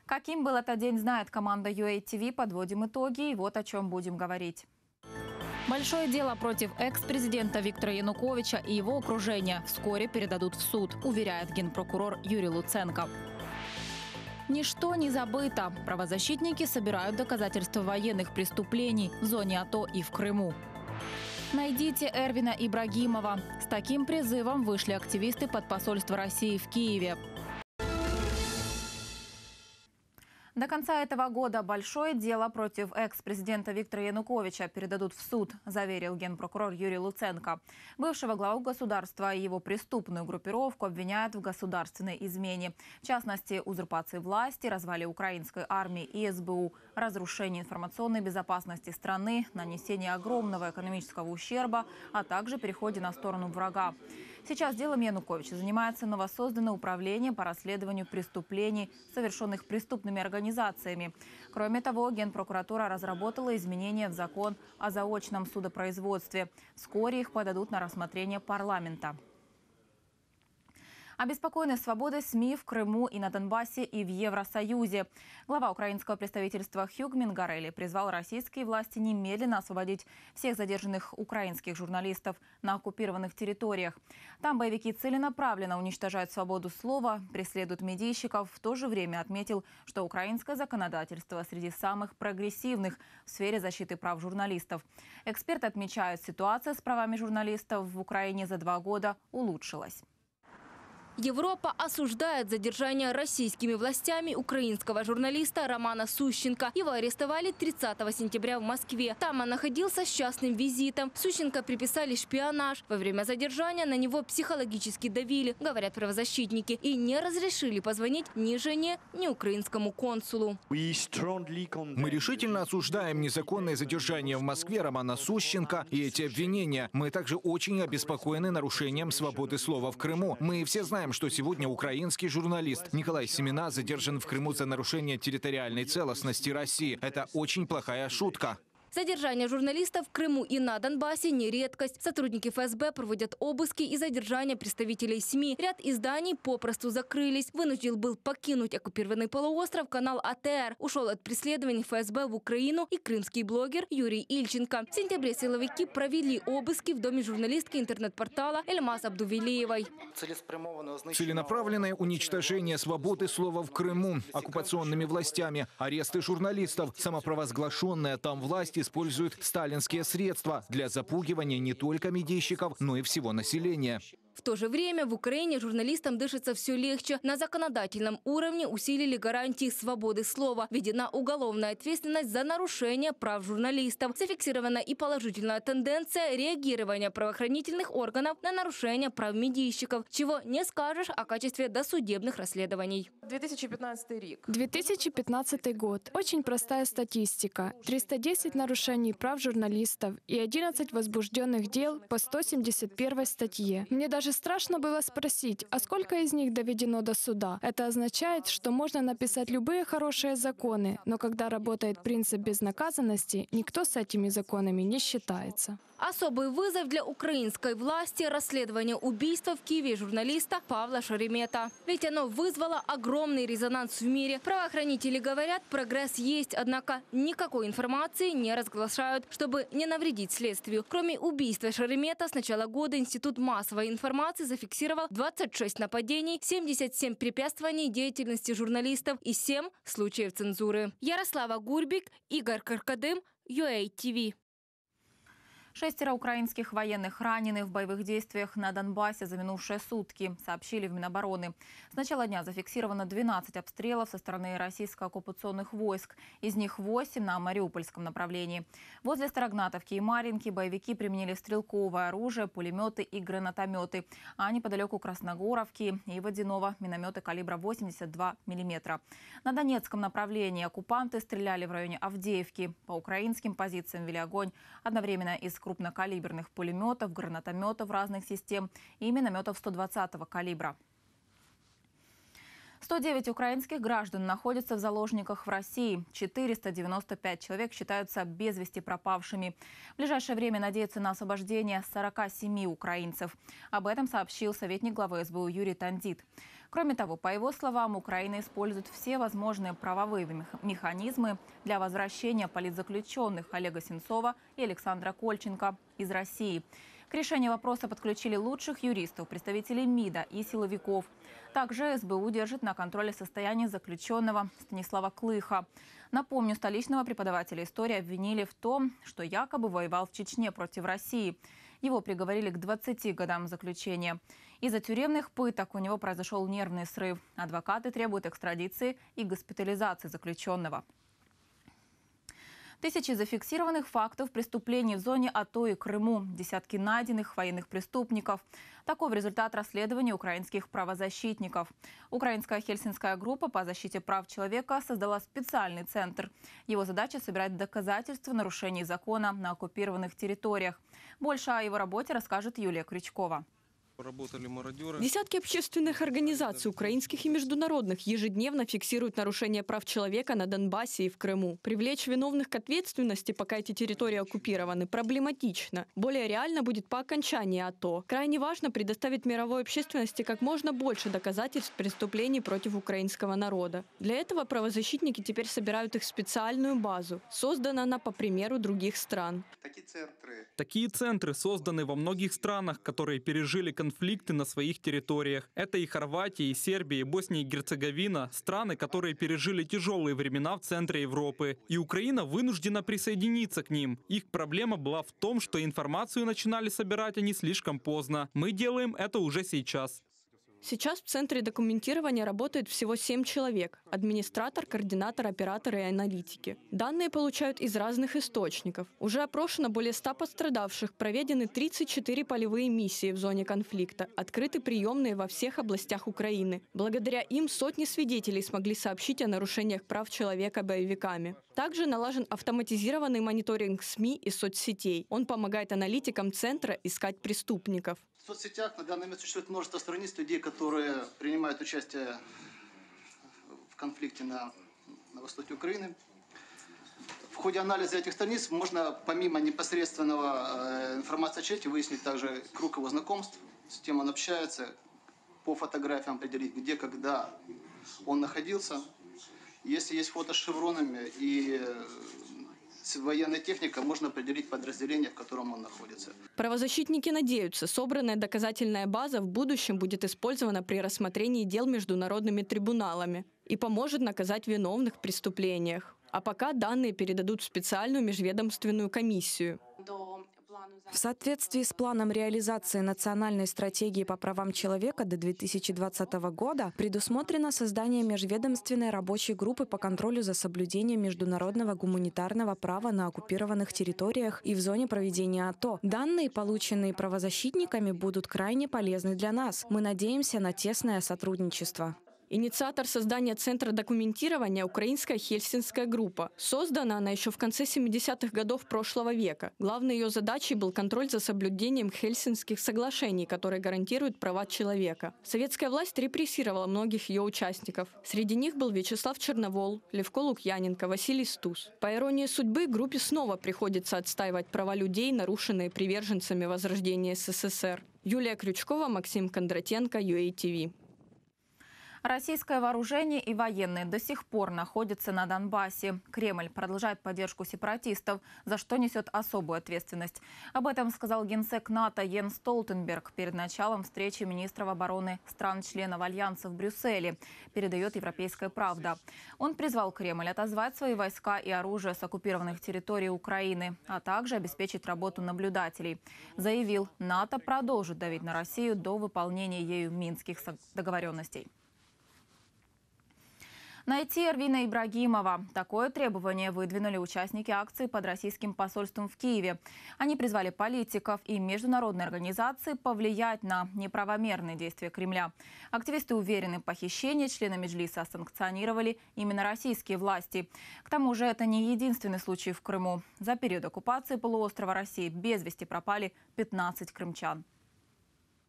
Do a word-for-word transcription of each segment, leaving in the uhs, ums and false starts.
Каким был этот день, знает команда ю эй ти ви. Подводим итоги, и вот о чем будем говорить. Большое дело против экс-президента Виктора Януковича и его окружения вскоре передадут в суд, уверяет генпрокурор Юрий Луценко. Ничто не забыто. Правозащитники собирают доказательства военных преступлений в зоне АТО и в Крыму. Найдите Эрвина Ибрагимова. С таким призывом вышли активисты под посольство России в Киеве. До конца этого года большое дело против экс-президента Виктора Януковича передадут в суд, заверил генпрокурор Юрий Луценко. Бывшего главу государства и его преступную группировку обвиняют в государственной измене. В частности, узурпации власти, развале украинской армии и эс бэ у, разрушении информационной безопасности страны, нанесении огромного экономического ущерба, а также переходе на сторону врага. Сейчас делом Януковича занимается новосозданное управление по расследованию преступлений, совершенных преступными организациями. Кроме того, Генпрокуратура разработала изменения в закон о заочном судопроизводстве. Вскоре их подадут на рассмотрение парламента. Обеспокоены свободой СМИ в Крыму и на Донбассе и в Евросоюзе. Глава украинского представительства Хюг Мингарелли призвал российские власти немедленно освободить всех задержанных украинских журналистов на оккупированных территориях. Там боевики целенаправленно уничтожают свободу слова, преследуют медийщиков. В то же время отметил, что украинское законодательство среди самых прогрессивных в сфере защиты прав журналистов. Эксперты отмечают, ситуация с правами журналистов в Украине за два года улучшилась. Европа осуждает задержание российскими властями украинского журналиста Романа Сущенко. Его арестовали тридцатого сентября в Москве. Там он находился с частным визитом. Сущенко приписали шпионаж. Во время задержания на него психологически давили, говорят правозащитники, и не разрешили позвонить ни жене, ни украинскому консулу. Мы решительно осуждаем незаконное задержание в Москве Романа Сущенко и эти обвинения. Мы также очень обеспокоены нарушением свободы слова в Крыму. Мы все знаем, что сегодня украинский журналист Николай Семена задержан в Крыму за нарушение территориальной целостности России. Это очень плохая шутка. Задержание журналистов в Крыму и на Донбассе не редкость. Сотрудники эф эс бэ проводят обыски и задержания представителей СМИ. Ряд изданий попросту закрылись. Вынужден был покинуть оккупированный полуостров канал а тэ эр. Ушел от преследований эф эс бэ в Украину и крымский блогер Юрий Ильченко. В сентябре силовики провели обыски в доме журналистки интернет-портала Эльмаз Абдувелиевой. Целенаправленное уничтожение свободы слова в Крыму оккупационными властями, аресты журналистов, самопровозглашенная там власть используют сталинские средства для запугивания не только медийщиков, но и всего населения. В то же время в Украине журналистам дышится все легче. На законодательном уровне усилили гарантии свободы слова. Введена уголовная ответственность за нарушение прав журналистов. Зафиксирована и положительная тенденция реагирования правоохранительных органов на нарушение прав медийщиков. Чего не скажешь о качестве досудебных расследований. две тысячи пятнадцатый две тысячи пятнадцатый год. Очень простая статистика. триста десять нарушений прав журналистов и одиннадцать возбужденных дел по сто семьдесят первой статье. Мне даже страшно было спросить, а сколько из них доведено до суда? Это означает, что можно написать любые хорошие законы, но когда работает принцип безнаказанности, никто с этими законами не считается. Особый вызов для украинской власти – расследование убийства в Киеве журналиста Павла Шеремета. Ведь оно вызвало огромный резонанс в мире. Правоохранители говорят, прогресс есть, однако никакой информации не разглашают, чтобы не навредить следствию. Кроме убийства Шеремета, с начала года Институт массовой информации зафиксировал двадцать шесть нападений, семьдесят семь препятствований деятельности журналистов и семь случаев цензуры. Ярослава Гурбик, Игорь Каркадым, ю эй ти ви. Шестеро украинских военных ранены в боевых действиях на Донбассе за минувшие сутки, сообщили в Минобороны. С начала дня зафиксировано двенадцать обстрелов со стороны российско-оккупационных войск. Из них восемь на Мариупольском направлении. Возле Старогнатовки и Марьинки боевики применили стрелковое оружие, пулеметы и гранатометы. А неподалеку Красногоровки и Водяного минометы калибра восемьдесят два миллиметра. На Донецком направлении оккупанты стреляли в районе Авдеевки. По украинским позициям вели огонь одновременно из крупнокалиберных пулеметов, гранатометов разных систем и минометов сто двадцатого калибра. сто девять украинских граждан находятся в заложниках в России. четыреста девяносто пять человек считаются без вести пропавшими. В ближайшее время надеются на освобождение сорока семи украинцев. Об этом сообщил советник главы эс бэ у Юрий Тандит. Кроме того, по его словам, Украина использует все возможные правовые мех- механизмы для возвращения политзаключенных Олега Сенцова и Александра Кольченко из России. К решению вопроса подключили лучших юристов, представителей МИДа и силовиков. Также СБУ держит на контроле состояние заключенного Станислава Клыха. Напомню, столичного преподавателя истории обвинили в том, что якобы воевал в Чечне против России. Его приговорили к двадцати годам заключения. Из-за тюремных пыток у него произошел нервный срыв. Адвокаты требуют экстрадиции и госпитализации заключенного. Тысячи зафиксированных фактов преступлений в зоне АТО и Крыму, десятки найденных военных преступников. Таков результат расследования украинских правозащитников. Украинская хельсинская группа по защите прав человека создала специальный центр. Его задача – собирать доказательства нарушений закона на оккупированных территориях. Больше о его работе расскажет Юлия Крючкова. Работали мародеры. Десятки общественных организаций, украинских и международных, ежедневно фиксируют нарушения прав человека на Донбассе и в Крыму. Привлечь виновных к ответственности, пока эти территории оккупированы, проблематично. Более реально будет по окончании АТО. Крайне важно предоставить мировой общественности как можно больше доказательств преступлений против украинского народа. Для этого правозащитники теперь собирают их в специальную базу. Создана она по примеру других стран. Такие центры созданы во многих странах, которые пережили конфликт. конфликты на своих территориях. Это и Хорватия, и Сербия, и Босния и Герцеговина, страны, которые пережили тяжелые времена в центре Европы. И Украина вынуждена присоединиться к ним. Их проблема была в том, что информацию начинали собирать они слишком поздно. Мы делаем это уже сейчас. Сейчас в Центре документирования работает всего семь человек – администратор, координатор, операторы и аналитики. Данные получают из разных источников. Уже опрошено более ста пострадавших, проведены тридцать четыре полевые миссии в зоне конфликта, открыты приемные во всех областях Украины. Благодаря им сотни свидетелей смогли сообщить о нарушениях прав человека боевиками. Также налажен автоматизированный мониторинг СМИ и соцсетей. Он помогает аналитикам Центра искать преступников. В соцсетях на данный момент существует множество страниц людей, которые принимают участие в конфликте на, на востоке Украины. В ходе анализа этих страниц можно, помимо непосредственного э, информации о человеке, выяснить также круг его знакомств, с кем он общается, по фотографиям определить, где, когда он находился. Если есть фото с шевронами и военная техника, можно определить подразделение, в котором он находится. Правозащитники надеются, собранная доказательная база в будущем будет использована при рассмотрении дел международными трибуналами и поможет наказать виновных в преступлениях. А пока данные передадут в специальную межведомственную комиссию. В соответствии с планом реализации национальной стратегии по правам человека до две тысячи двадцатого года предусмотрено создание межведомственной рабочей группы по контролю за соблюдением международного гуманитарного права на оккупированных территориях и в зоне проведения АТО. Данные, полученные правозащитниками, будут крайне полезны для нас. Мы надеемся на тесное сотрудничество. Инициатор создания Центра документирования – украинская хельсинская группа. Создана она еще в конце семидесятых годов прошлого века. Главной ее задачей был контроль за соблюдением Хельсинских соглашений, которые гарантируют права человека. Советская власть репрессировала многих ее участников. Среди них был Вячеслав Черновол, Левко Лукьяненко, Василий Стус. По иронии судьбы, группе снова приходится отстаивать права людей, нарушенные приверженцами возрождения СССР. Юлия Крючкова, Максим Кондратенко, ю эй ти ви. Российское вооружение и военные до сих пор находятся на Донбассе. Кремль продолжает поддержку сепаратистов, за что несет особую ответственность. Об этом сказал генсек НАТО Йенс Столтенберг перед началом встречи министров обороны стран-членов Альянса в Брюсселе, передает «Европейская правда». Он призвал Кремль отозвать свои войска и оружие с оккупированных территорий Украины, а также обеспечить работу наблюдателей. Заявил, НАТО продолжит давить на Россию до выполнения ею минских договоренностей. Найти Эрвина Ибрагимова. Такое требование выдвинули участники акции под российским посольством в Киеве. Они призвали политиков и международные организации повлиять на неправомерные действия Кремля. Активисты уверены, похищение члена Меджлиса санкционировали именно российские власти. К тому же это не единственный случай в Крыму. За период оккупации полуострова России без вести пропали пятнадцать крымчан.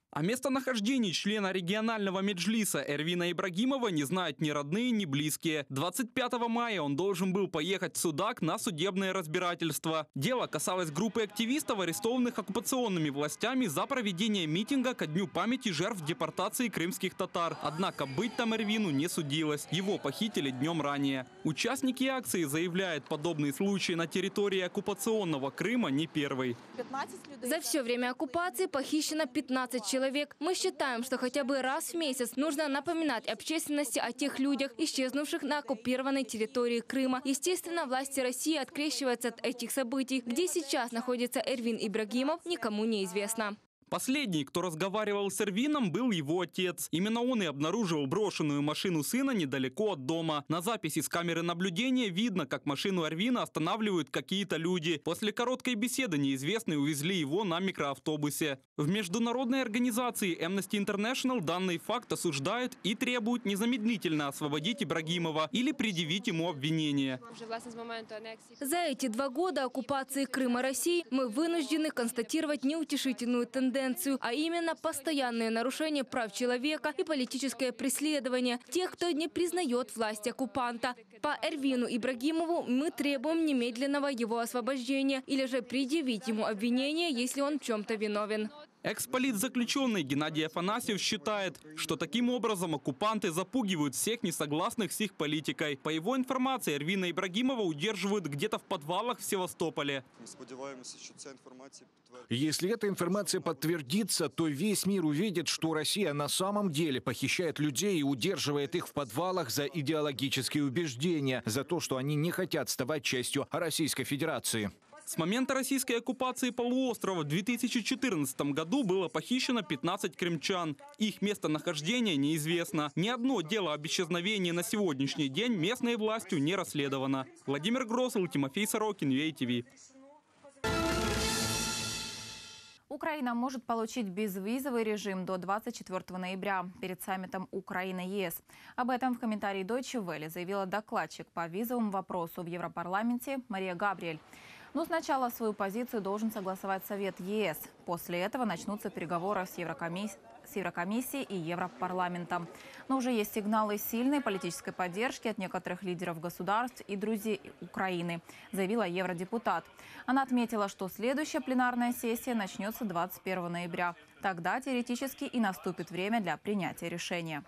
О местонахождении члена регионального меджлиса Эрвина Ибрагимова не знают ни родные, ни близкие. двадцать пятого мая он должен был поехать в Судак на судебное разбирательство. Дело касалось группы активистов, арестованных оккупационными властями за проведение митинга ко дню памяти жертв депортации крымских татар. Однако быть там Эрвину не судилось. Его похитили днем ранее. Участники акции заявляют, подобные случаи на территории оккупационного Крыма не первый. За все время оккупации похищено пятнадцать человек. Мы считаем, что хотя бы раз в месяц нужно напоминать общественности о тех людях, исчезнувших на оккупированной территории Крыма. Естественно, власти России открещиваются от этих событий. Где сейчас находится Эрвин Ибрагимов, никому не известно. Последний, кто разговаривал с Эрвином, был его отец. Именно он и обнаружил брошенную машину сына недалеко от дома. На записи с камеры наблюдения видно, как машину Эрвина останавливают какие-то люди. После короткой беседы неизвестные увезли его на микроавтобусе. В международной организации Amnesty International данный факт осуждают и требуют незамедлительно освободить Ибрагимова или предъявить ему обвинение. За эти два года оккупации Крыма России мы вынуждены констатировать неутешительную тенденцию. А именно постоянные нарушения прав человека и политическое преследование тех, кто не признает власть оккупанта. По Эрвину Ибрагимову мы требуем немедленного его освобождения или же предъявить ему обвинение, если он в чем-то виновен. Экс-политзаключенный Геннадий Афанасьев считает, что таким образом оккупанты запугивают всех несогласных с их политикой. По его информации, Эрвина Ибрагимова удерживают где-то в подвалах в Севастополе. Если эта информация подтвердится, то весь мир увидит, что Россия на самом деле похищает людей и удерживает их в подвалах за идеологические убеждения, за то, что они не хотят ставать частью Российской Федерации. С момента российской оккупации полуострова в две тысячи четырнадцатом году было похищено пятнадцать крымчан. Их местонахождение неизвестно. Ни одно дело об исчезновении на сегодняшний день местной властью не расследовано. Владимир Гросл, Тимофей Сорокин, ВИА ТВ. Украина может получить безвизовый режим до двадцать четвёртого ноября перед саммитом Украина-ЕС. Об этом в комментарии Deutsche Welle заявила докладчик по визовому вопросу в Европарламенте Мария Габриэль. Но сначала свою позицию должен согласовать Совет ЕС. После этого начнутся переговоры с Еврокомиссией. с Еврокомиссией и Европарламентом. Но уже есть сигналы сильной политической поддержки от некоторых лидеров государств и друзей Украины, заявила евродепутат. Она отметила, что следующая пленарная сессия начнется двадцать первого ноября. Тогда теоретически и наступит время для принятия решения.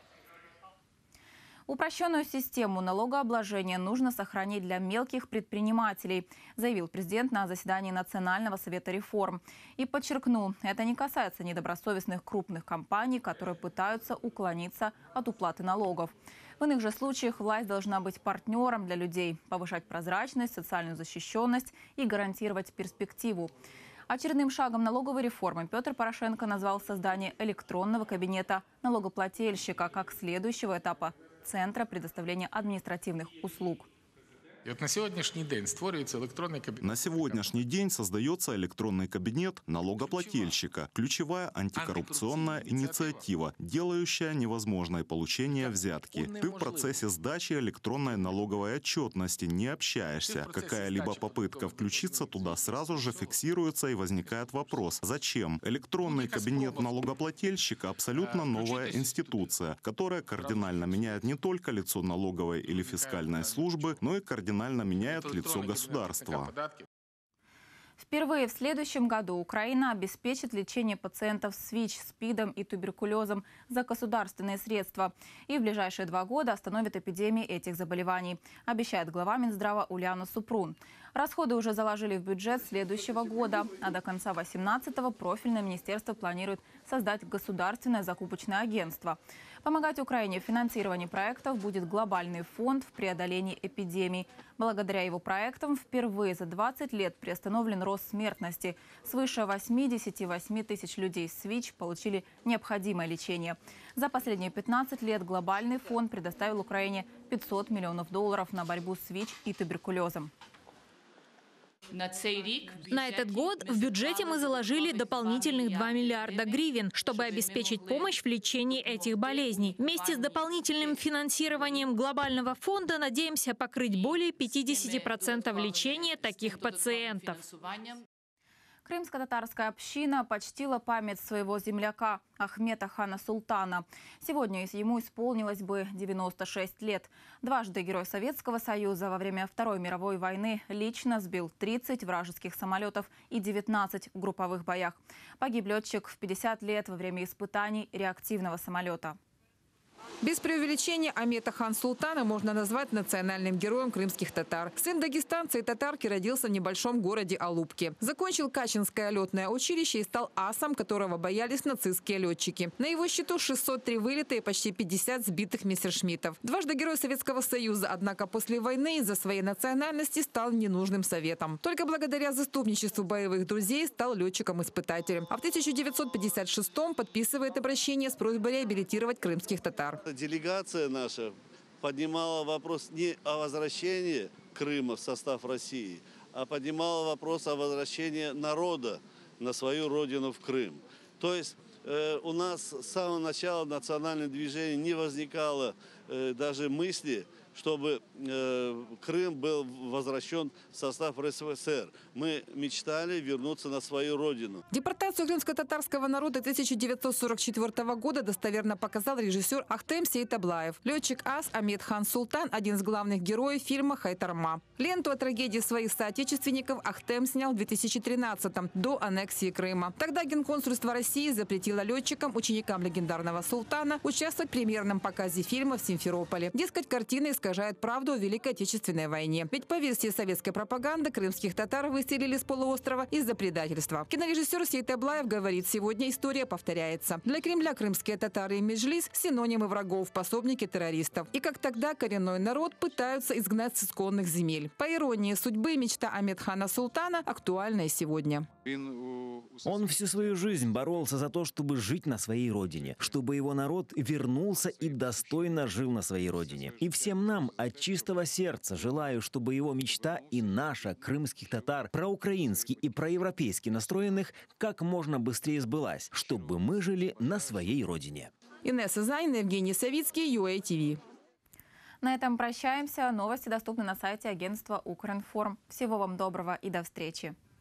Упрощенную систему налогообложения нужно сохранить для мелких предпринимателей, заявил президент на заседании Национального совета реформ. И подчеркнул, это не касается недобросовестных крупных компаний, которые пытаются уклониться от уплаты налогов. В иных же случаях власть должна быть партнером для людей, повышать прозрачность, социальную защищенность и гарантировать перспективу. Очередным шагом налоговой реформы Петр Порошенко назвал создание электронного кабинета налогоплательщика как следующего этапа Центра предоставления административных услуг. И вот на сегодняшний день створюється електронний кабінет. На сегодняшний день создается электронный кабинет налогоплательщика. Ключевая антикоррупционная инициатива, делающая невозможное получение взятки. Ты в процессе сдачи электронной налоговой отчетности не общаешься. Какая-либо попытка включиться туда сразу же фиксируется и возникает вопрос: зачем? Электронный кабинет налогоплательщика абсолютно новая институция, которая кардинально меняет не только лицо налоговой или фискальной службы, но и кардинально меняет лицо государства. Впервые в следующем году Украина обеспечит лечение пациентов с ВИЧ, СПИДом и туберкулезом за государственные средства. И в ближайшие два года остановит эпидемии этих заболеваний, обещает глава Минздрава Уляна Супрун. Расходы уже заложили в бюджет следующего года, а до конца две тысячи восемнадцатого профильное министерство планирует создать государственное закупочное агентство. Помогать Украине в финансировании проектов будет глобальный фонд в преодолении эпидемий. Благодаря его проектам впервые за двадцать лет приостановлен рост смертности. Свыше восьмидесяти восьми тысяч людей с ВИЧ получили необходимое лечение. За последние пятнадцать лет глобальный фонд предоставил Украине пятьсот миллионов долларов на борьбу с ВИЧ и туберкулезом. На этот год в бюджете мы заложили дополнительных два миллиарда гривен, чтобы обеспечить помощь в лечении этих болезней. Вместе с дополнительным финансированием глобального фонда надеемся покрыть более пятидесяти процентов лечения таких пациентов. Крымско-татарская община почтила память своего земляка Ахмета хана Султана. Сегодня ему исполнилось бы девяносто шесть лет. Дважды Герой Советского Союза во время Второй мировой войны лично сбил тридцать вражеских самолетов и девятнадцать в групповых боях. Погиб летчик в пятьдесят лет во время испытаний реактивного самолета. Без преувеличения Ахмета хан Султана можно назвать национальным героем крымских татар. Сын дагестанца и татарки родился в небольшом городе Алупке. Закончил Качинское летное училище и стал асом, которого боялись нацистские летчики. На его счету шестьсот три вылета и почти пятьдесят сбитых мессершмиттов. Дважды Герой Советского Союза, однако после войны из-за своей национальности стал ненужным советом. Только благодаря заступничеству боевых друзей стал летчиком-испытателем. А в тысяча девятьсот пятьдесят шестом подписывает обращение с просьбой реабилитировать крымских татар. Делегация наша поднимала вопрос не о возвращении Крыма в состав России, а поднимала вопрос о возвращении народа на свою родину в Крым. То есть э, у нас с самого начала национального движения не возникало э, даже мысли, чтобы э, Крым был возвращен в состав РСФСР. Мы мечтали вернуться на свою родину. Депортацию крымско-татарского народа тысяча девятьсот сорок четвёртого года достоверно показал режиссер Ахтем Сейтаблаев. Летчик-ас Ахмет хан Султан – один из главных героев фильма «Хайтарма». Ленту о трагедии своих соотечественников Ахтем снял в две тысячи тринадцатом, до аннексии Крыма. Тогда Генконсульство России запретило летчикам, ученикам легендарного султана, участвовать в премьерном показе фильма в Симферополе. Дескать, картина искажает правду о Великой Отечественной войне. Ведь по версии советской пропаганды крымских татар выселили с полуострова из-за предательства. Кинорежиссер Сейтаблаев говорит, сегодня история повторяется. Для Кремля крымские татары и Меджлис – синонимы врагов, пособники террористов. И как тогда коренной народ пытаются изгнать с исконных земель. По иронии судьбы, мечта Ахмета хана Султана актуальна и сегодня. Он всю свою жизнь боролся за то, чтобы жить на своей родине, чтобы его народ вернулся и достойно жил на своей родине. И всем нам от чистого сердца желаю, чтобы его мечта и наша, крымских татар, проукраински и проевропейски настроенных, как можно быстрее сбылась, чтобы мы жили на своей родине. Инесса Зайна, Евгений Савицкий, ю эй ти ви. На этом прощаемся. Новости доступны на сайте агентства Укринформ. Всего вам доброго и до встречи.